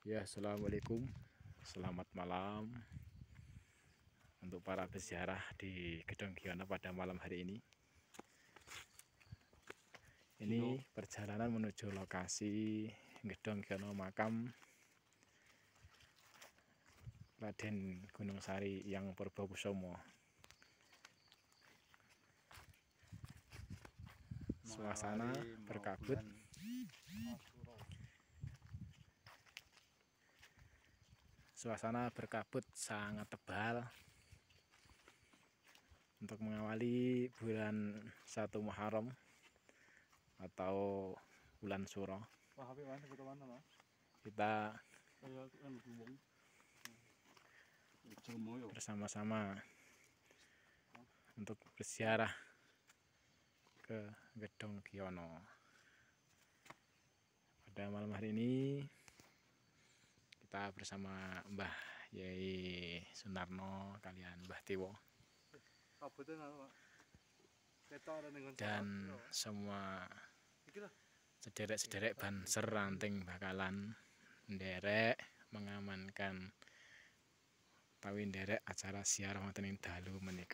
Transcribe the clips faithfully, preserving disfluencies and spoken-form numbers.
Ya, assalamualaikum, selamat malam untuk para peziarah di Gedong Giono pada malam hari ini. Ini perjalanan menuju lokasi Gedong Giono makam Raden Gunung Sari yang Purbokusumo. Suasana berkabut. Suasana berkabut sangat tebal untuk mengawali bulan satu Muharram atau bulan Suro. Kita bersama-sama untuk berziarah ke Gedong Giono. Pada malam hari ini kita bersama Mbah Yai Sunarno kalian Mbah Tiwo dan semua sederek-sederek banser ranting bakalan nderek mengamankan tawi nderek acara ziarah wonten ing dalu menika.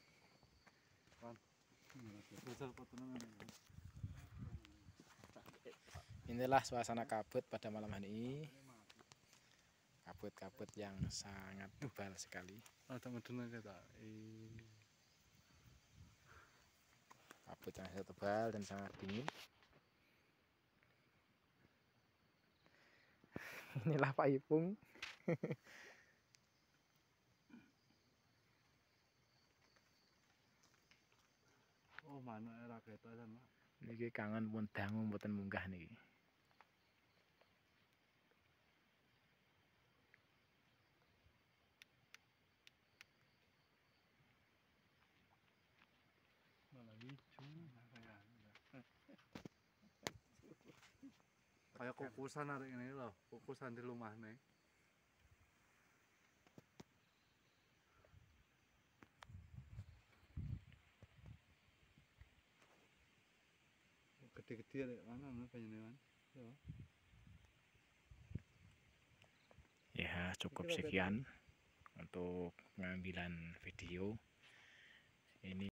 Inilah suasana kabut pada malam hari ini. Kabut-kabut yang sangat tebal sekali. Kabut yang sangat tebal dan sangat dingin. Inilah Pak Ipung. Oh, mana era kereta kan, Pak? Niki kangen pun dangu mboten munggah niki. Malah hijau, kayak kukusan hari ini loh, kukusan di rumah nih. Gede-gede ada mana nih penyelengan? Ya, cukup sekian untuk pengambilan video ini.